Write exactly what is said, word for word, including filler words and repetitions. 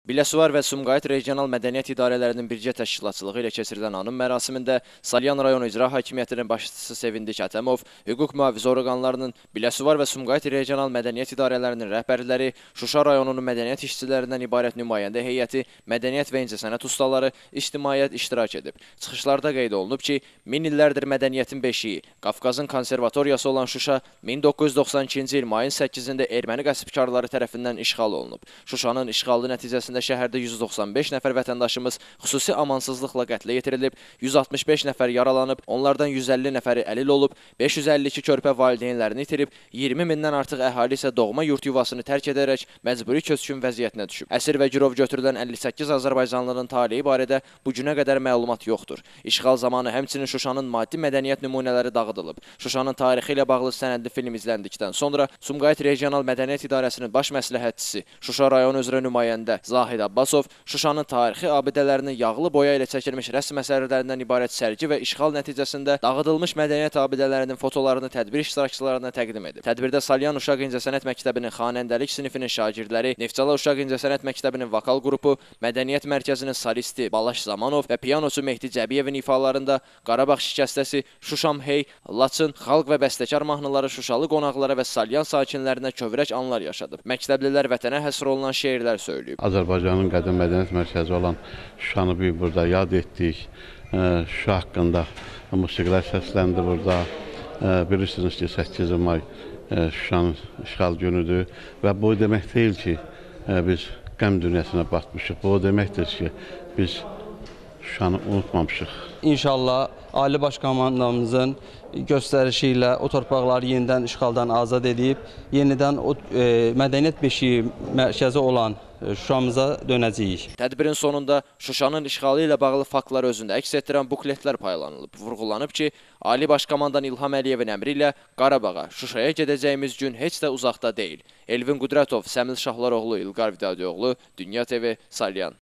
Biləsuvar və Sumqayıt Regional Mədəniyyət İdarələrinin birgə təşkilatçılığı ilə keçirilən anım mərasimində Salyan rayon İcra Hakimiyyətinin başçısı Sevindik Ətəmov, hüquq mühafizə orqanlarının, Biləsuvar və Sumqayıt Regional Mədəniyyət İdarələrinin rəhbərləri, Şuşa rayonunun mədəniyyət işçilərindən ibarət nümayəndə heyəti, mədəniyyət və incəsənət ustaları, ictimaiyyət iştirak edib. Çıxışlarda qeyd olunub ki, min illərdir mədəniyyətin beşiyi, Qafqazın konservatoriyası olan Şuşa min doqquz yüz doxsan ikinci il mayın səkkizində erməni qəsbkarları tərəfindən işğal olunub. Şuşanın işğalı nəticəsində şəhərdə yüz doxsan beş nəfər vətəndaşımız xüsusi amansızlıqla qətlə yetirilib, yüz altmış beş nəfər yaralanıb, onlardan yüz əlli nəfəri əlil olub, beş yüz əlli iki körpə valideynlərini itirib, iyirmi mindən artıq əhali isə doğma yurt yuvasını tərk edərək məcburi köçkün vəziyyətinə düşüb. Əsir və girov götürülən əlli səkkiz azərbaycanlının taleyi barədə bu günə qədər məlumat yoxdur. İşğal zamanı həmçinin Şuşanın maddi mədəniyyət nümunələri dağıdılıb. Şuşanın tarixi ilə bağlı sənədli film izləndikdən sonra Sumqayıt Regional Mədəniyyət İdarəsinin baş məsləhətçisi, Şuşa rayonu üzrə nümayəndə Zahid Abbasov Şuşanın tarixi abidələrinin yağlı boya ilə çəkilmiş rəsm əsərlərindən ibarət sərgi və işğal nəticəsində dağıdılmış mədəniyyət abidələrinin fotolarını tədbir iştirakçılarına təqdim edib. Tədbirdə Salyan Uşaq İncəsənət Məktəbinin xanəndəlik sinifinin şagirdləri, Neftçala Uşaq İncəsənət Məktəbinin vokal qrupu, Mədəniyyət Mərkəzinin solisti Balaş Zamanov və pianoçu Mehdi Cəbiyevin ifalarında Qarabağ şikəstəsi, Şuşam hey, Laçın, xalq və bəstəkar mahnıları Şuşalı qonaqlara və Salyan sakinlərinə kövrək anlar yaşadıb. Məktəblilər vətənə həsr olunan şeirlər söyləyib. Azərbaycanın qədim mədəniyyət mərkəzi olan Şuşanı bir burada yad etdik. Şuşa haqqında musiqilər səsləndi burada. Bilirsiniz ki, səkkizinci may Şuşanın işğal günüdür və bu demək deyil ki, biz qəm dünyasına batmışıq. Bu deməkdir ki, biz Şuşanı unutmamışıq. İnşallah Ali Baş Komandamızın göstərişi ilə o torpaqları yenidən işğaldan azad edib, yenidən o e, mədəniyyət beşiyi mərkəzi olan Şuşamıza dönəcəyik. Tədbirin sonunda Şuşanın işğalı ilə bağlı faktlar özündə əks etdirən bukletlər paylanılıb. Vurğulanıb ki, Ali Baş Komandan İlham Əliyevin əmri ilə Qarabağa, Şuşaya gedəcəyimiz gün heç də uzaqda deyil. Elvin Qudrətov, Səmil Şahlaroğlu, İlqar Vidadioğlu, Dünya T V, Salyan.